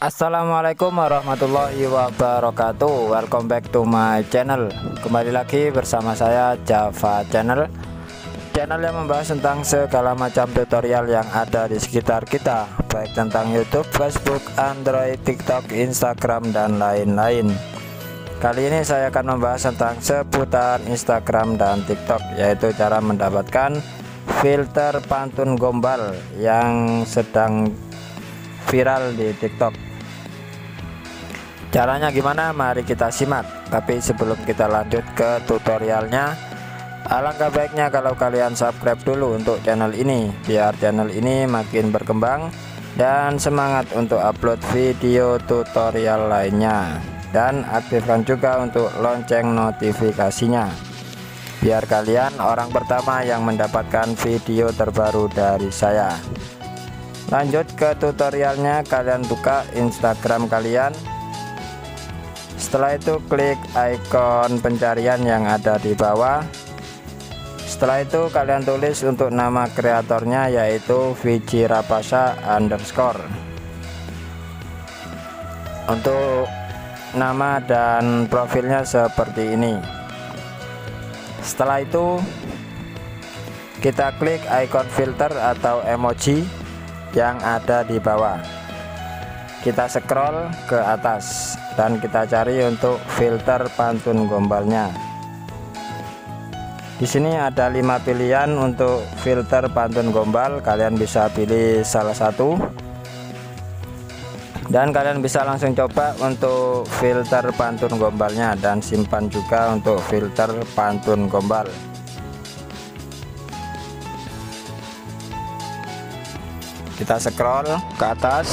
Assalamualaikum warahmatullahi wabarakatuh. Welcome back to my channel. Kembali lagi bersama saya Java Channel yang membahas tentang segala macam tutorial yang ada di sekitar kita, baik tentang YouTube, Facebook, Android, TikTok, Instagram, dan lain-lain. Kali ini saya akan membahas tentang seputar Instagram dan TikTok, yaitu cara mendapatkan filter pantun gombal yang sedang viral di TikTok. Caranya gimana? Mari kita simak. Tapi sebelum kita lanjut ke tutorialnya, alangkah baiknya kalau kalian subscribe dulu untuk channel ini, biar channel ini makin berkembang dan semangat untuk upload video tutorial lainnya. Dan aktifkan juga untuk lonceng notifikasinya, biar kalian orang pertama yang mendapatkan video terbaru dari saya. Lanjut ke tutorialnya, kalian buka Instagram kalian. Setelah itu klik ikon pencarian yang ada di bawah. Setelah itu kalian tulis untuk nama kreatornya, yaitu Vijirapasa_. Untuk nama dan profilnya seperti ini. Setelah itu kita klik ikon filter atau emoji yang ada di bawah. Kita scroll ke atas dan kita cari untuk filter pantun gombalnya. Di sini ada 5 pilihan untuk filter pantun gombal. Kalian bisa pilih salah satu dan kalian bisa langsung coba untuk filter pantun gombalnya dan simpan juga untuk filter pantun gombal. Kita scroll ke atas.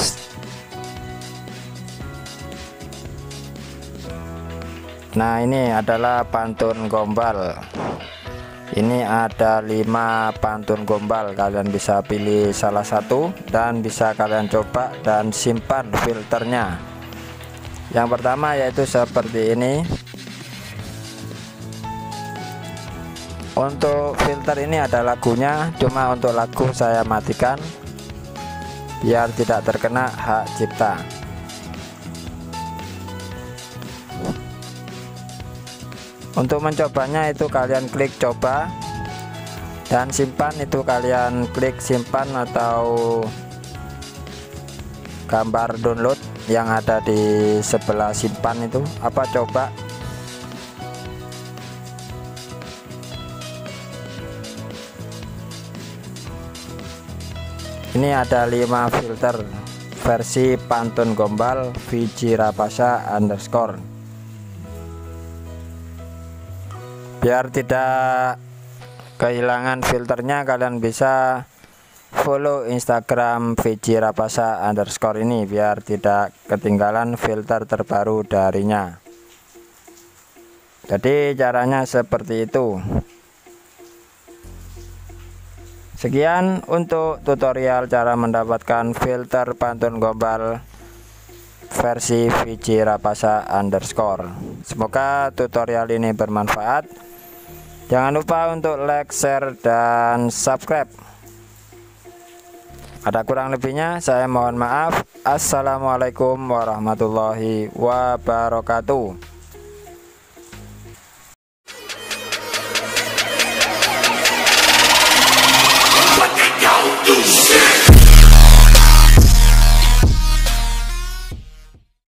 Nah, ini adalah pantun gombal. Ini ada 5 pantun gombal. Kalian bisa pilih salah satu dan bisa kalian coba dan simpan filternya. Yang pertama yaitu seperti ini. Untuk filter ini ada lagunya, cuma untuk lagu saya matikan biar tidak terkena hak cipta. Untuk mencobanya itu kalian klik coba dan simpan, itu kalian klik simpan atau gambar download yang ada di sebelah simpan itu apa coba. Ini ada 5 filter versi pantun gombal Vijirapasa_. Biar tidak kehilangan filternya, kalian bisa follow Instagram Vijirapasa_ ini biar tidak ketinggalan filter terbaru darinya. Jadi caranya seperti itu. Sekian untuk tutorial cara mendapatkan filter pantun gombal versi Vijirapasa_. Semoga tutorial ini bermanfaat. Jangan lupa untuk like, share, dan subscribe. Ada kurang lebihnya saya mohon maaf. Assalamualaikum warahmatullahi wabarakatuh.